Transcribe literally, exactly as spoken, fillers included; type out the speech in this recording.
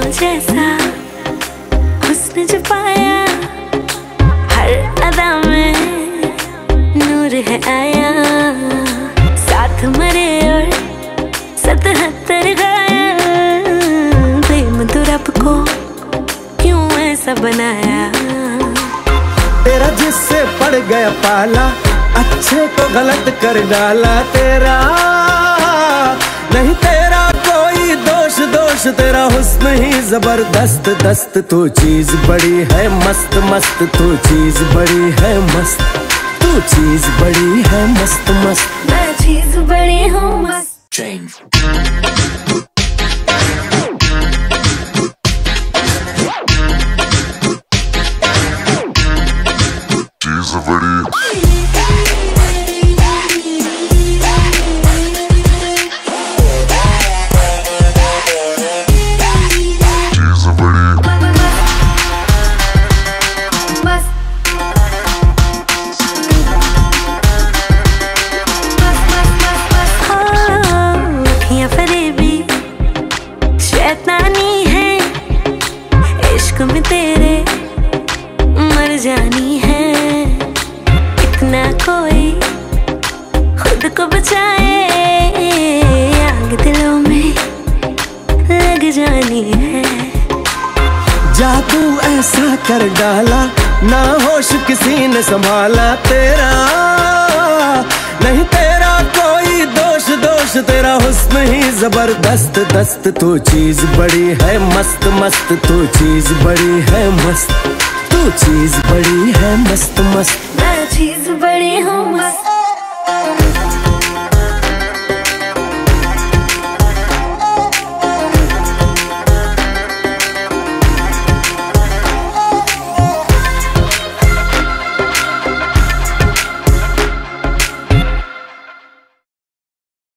जैसा हुस्न जो पाया, हर अदा में नूर है आया। साथ मरे और सतहत्तर घायल, प्रेम तो रब को क्यों ऐसा बनाया। तेरा जिससे पड़ गया पाला, अच्छे को गलत कर डाला। तेरा नहीं तेरा कोई दोष, दोष तेरा हुस्न ही जबरदस्त दस्त। तू चीज बड़ी है मस्त मस्त, तू चीज बड़ी है मस्त, तू चीज बड़ी है मस्त मस्त। मैं चीज बड़ी हूँ मस्त। Change. She's a pretty. इश्क में तेरे मर जानी है, इतना कोई खुद को बचाए। आग दिलों में लग जानी है। जादू ऐसा कर डाला, ना होश किसी ने संभाला। तेरा नहीं तेरा कोई दोष, दोष तेरा हुस्न ही जबरदस्त दस्त। तू चीज बड़ी है मस्त मस्त, तू चीज बड़ी है मस्त, तू चीज बड़ी है मस्त मस्त। मैं चीज बड़ी हूँ मस्त।